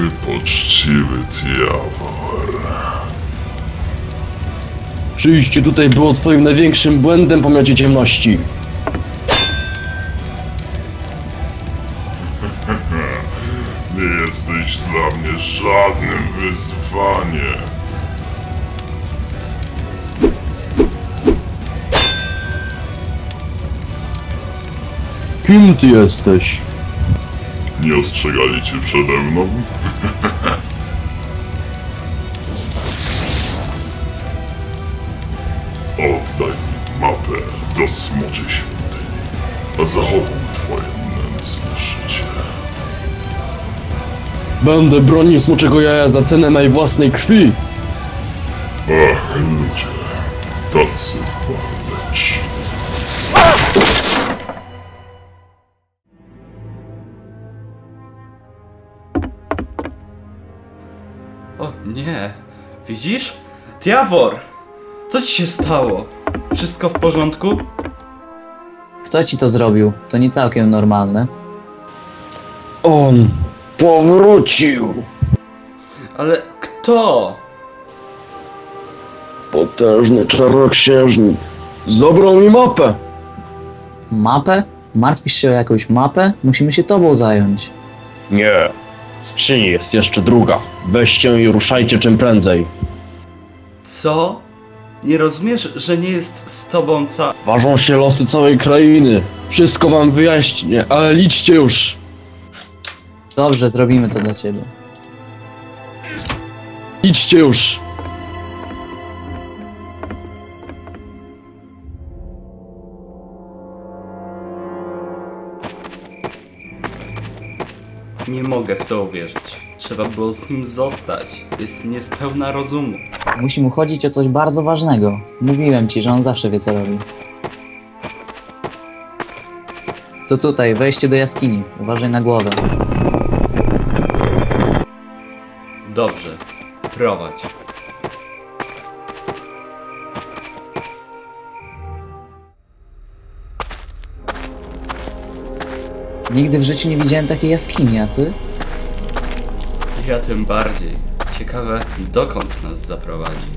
poczciwy Tiawor. Przyjście tutaj było twoim największym błędem po miocie ciemności. Nie jesteś dla mnie żadnym wyzwaniem. Kim ty jesteś? Nie ostrzegali cię przede mną? Oddaj mi mapę do Smoczej Świątyni, a zachowam twoje nędzne życie. Będę bronił smoczego jaja za cenę mej własnej krwi. Ach, ludzie, tacy waleczni. O nie, widzisz? Tiawor! Co ci się stało? Wszystko w porządku? Kto ci to zrobił? To nie całkiem normalne. On powrócił. Ale kto? Potężny czarnoksiężnik zabrał mi mapę. Mapę? Martwisz się o jakąś mapę? Musimy się tobą zająć. Nie. W skrzyni jest jeszcze druga. Weźcie i ruszajcie czym prędzej. Co? Nie rozumiesz, że nie jest z tobą Ważą się losy całej krainy. Wszystko wam wyjaśnię, ale liczcie już. Dobrze, zrobimy to dla ciebie. Liczcie już. Nie mogę w to uwierzyć. Trzeba było z nim zostać. Jest niespełna rozumu. Musi mu chodzić o coś bardzo ważnego. Mówiłem ci, że on zawsze wie co robi. To tutaj, wejście do jaskini. Uważaj na głowę. Dobrze, prowadź. Nigdy w życiu nie widziałem takiej jaskini, a ty? Ja tym bardziej. Ciekawe, dokąd nas zaprowadzi.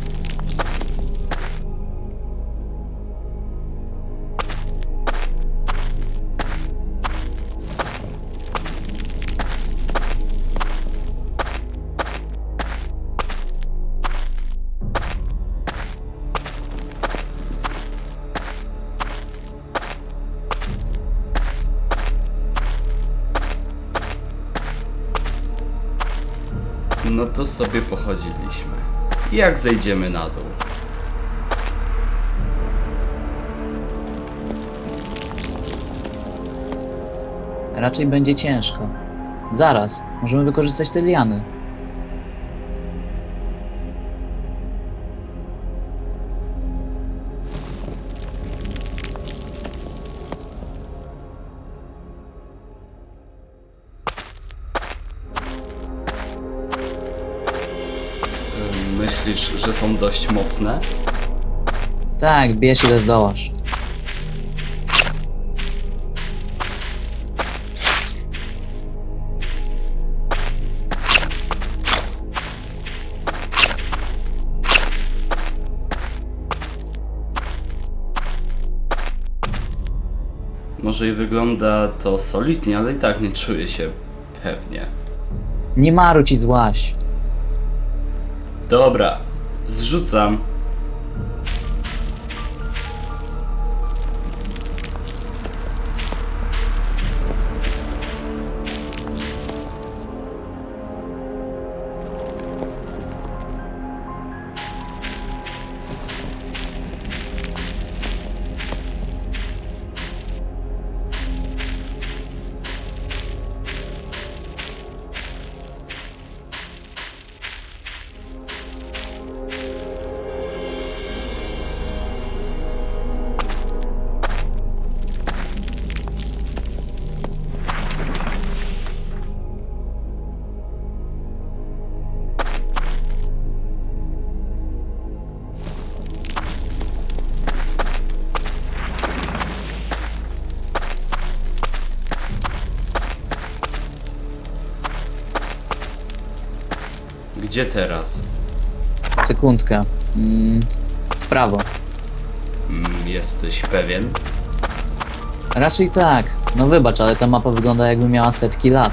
No to sobie pochodziliśmy. Jak zejdziemy na dół? Raczej będzie ciężko. Zaraz, możemy wykorzystać te liany. Myślisz, że są dość mocne? Tak, bierz ile zdołasz. Może i wygląda to solidnie, ale i tak nie czuję się pewnie. Nie maruć i złaś. Dobra, zrzucam. Gdzie teraz? Sekundkę. W prawo. Jesteś pewien? Raczej tak. No wybacz, ale ta mapa wygląda jakby miała setki lat.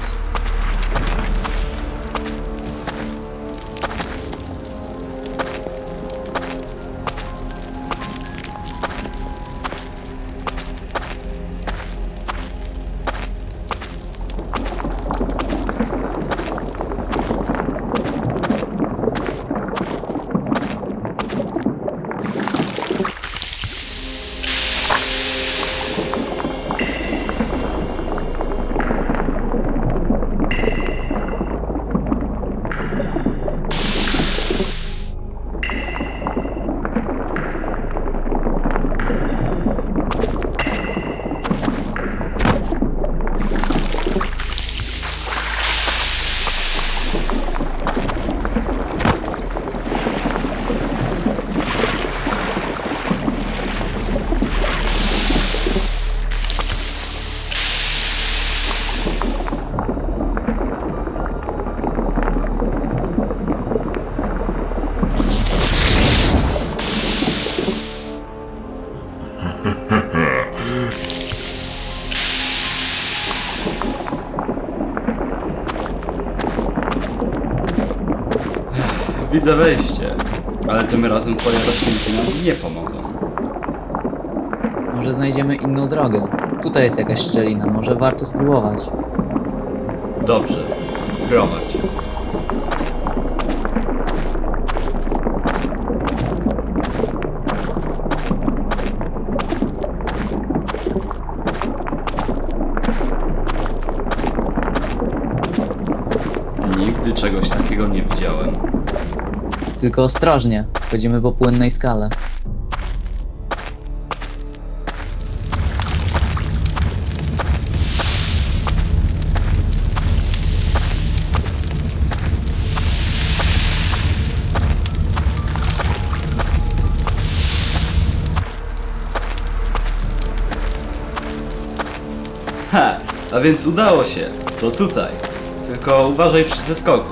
Widzę wejście, ale tym razem twoje roślinki nam nie pomogą. Może znajdziemy inną drogę. Tutaj jest jakaś szczelina, może warto spróbować. Dobrze, prowadź. Nigdy czegoś takiego nie widziałem. Tylko ostrożnie, chodzimy po płynnej skale. Ha, a więc udało się. To tutaj. Tylko uważaj przy zeskoku.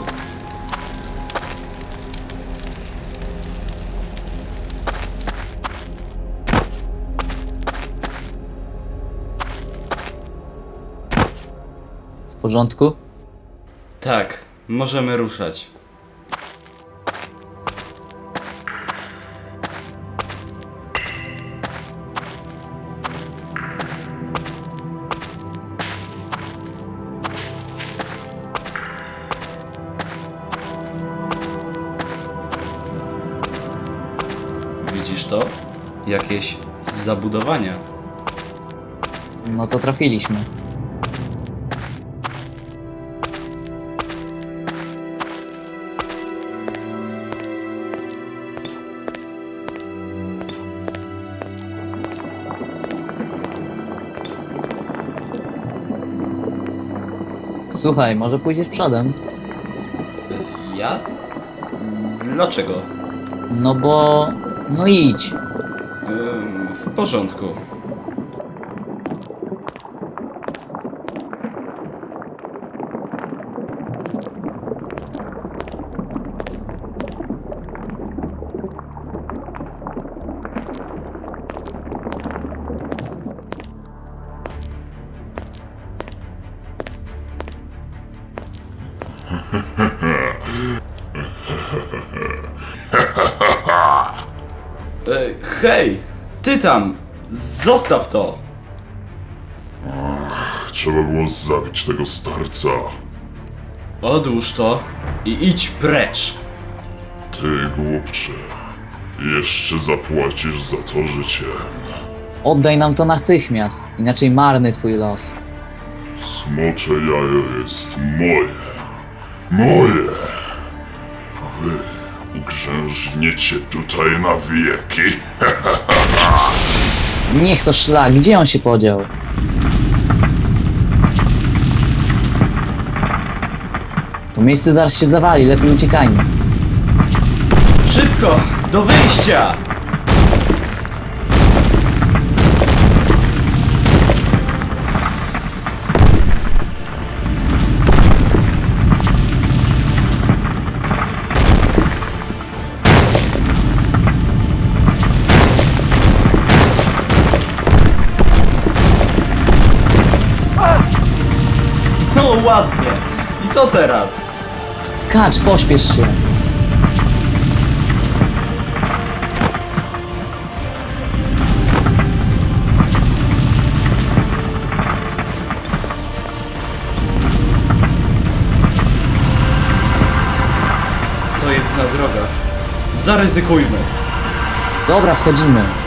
W porządku? Tak, możemy ruszać. Widzisz to? Jakieś zabudowania. No to trafiliśmy. Słuchaj, może pójdziesz przodem? Ja? Dlaczego? No bo... No idź. W porządku. Hej! Ty tam! Zostaw to! Trzeba było zabić tego starca. Odłóż to i idź precz! Ty, głupcze. Jeszcze zapłacisz za to życiem. Oddaj nam to natychmiast, inaczej marny twój los. Smocze jajo jest moje. Moje! A wy ugrzęźniecie tutaj na wieki. Niech to szlak, gdzie on się podział? To miejsce zaraz się zawali, lepiej uciekajmy. Szybko! Do wyjścia! ładnie. I co teraz? Skacz, pośpiesz się. To jedyna droga. Zaryzykujmy. Dobra, wchodzimy.